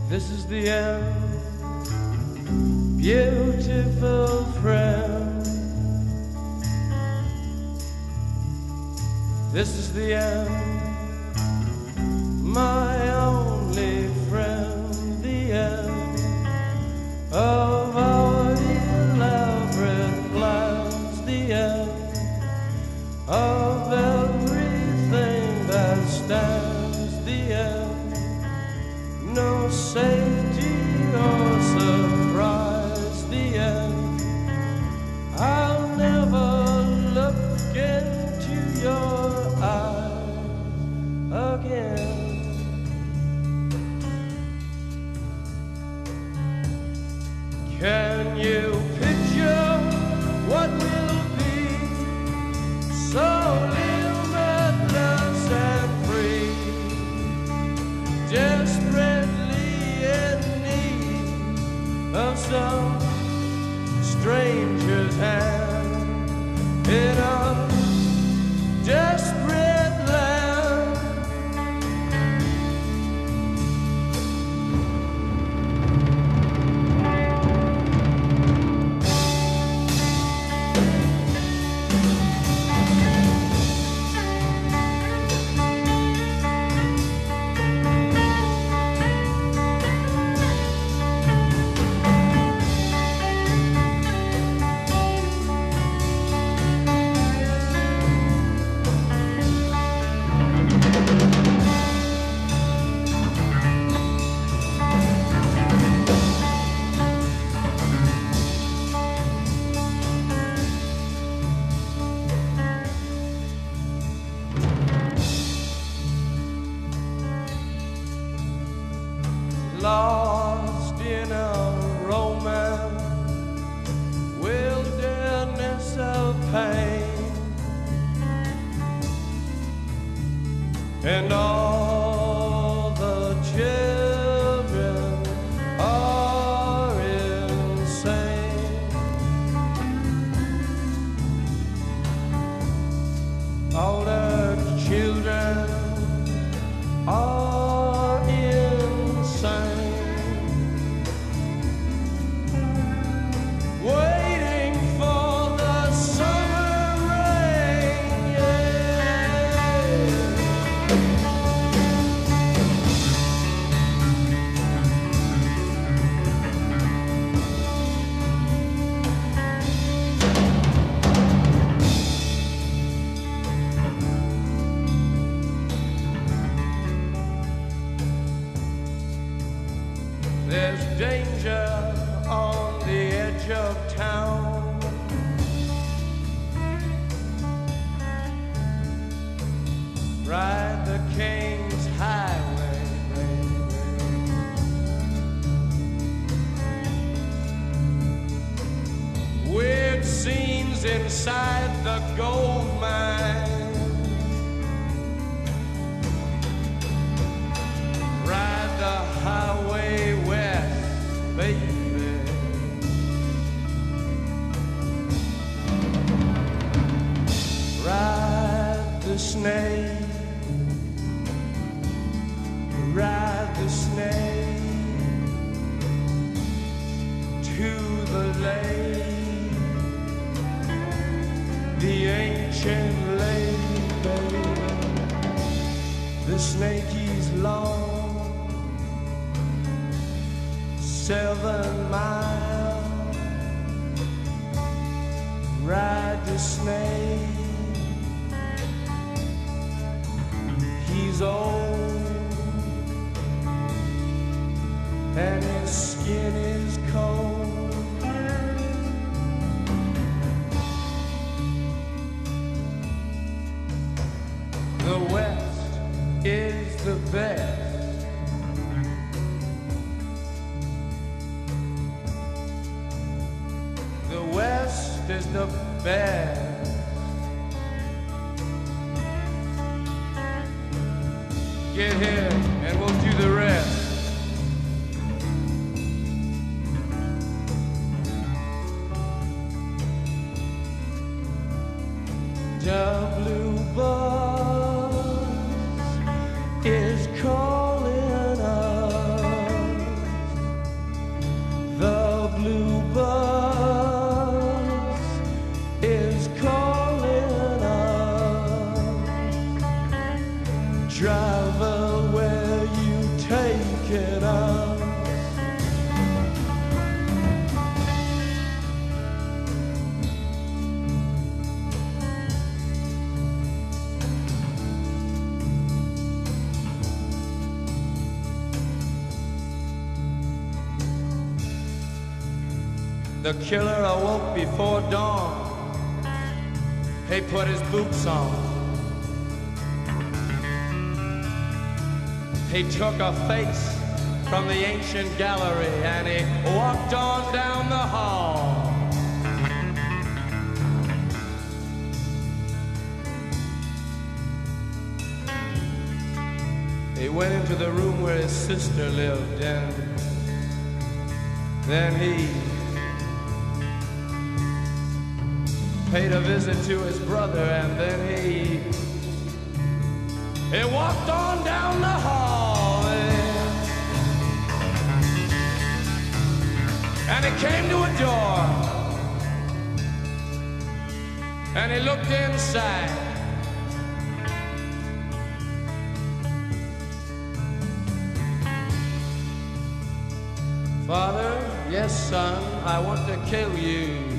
This is the end, beautiful friend. This is the end, my only friend. The end of our elaborate plans. The end of everything that stands. The end, no safety or surprise. The end, I'll never look into your eyes again. Can you picture what will be so limitless and free, desperately in need of some stranger's hand in a desperate land? Lost in a romance, wilderness of pain, and all the children are insane. All the children are insane. Waiting for the summer rain, There's danger on the edge of town. Ride the King's Highway, baby. Weird scenes inside the gold mine. Ride the highway west, baby. Ride the snake. Ride the snake to the lake, the ancient lake, baby. The snake is long, 7 miles. Ride the snake. He's old and his skin is cold. The West is the best. The West is the best. Get here and we'll do the rest. The blue bus is calling us. The killer awoke before dawn. He put his boots on. He took a face from the ancient gallery and he walked on down the hall. He went into the room where his sister lived, and then he paid a visit to his brother, and then he walked on down the hall, and he came to a door, and he looked inside. Father, yes, son, I want to kill you.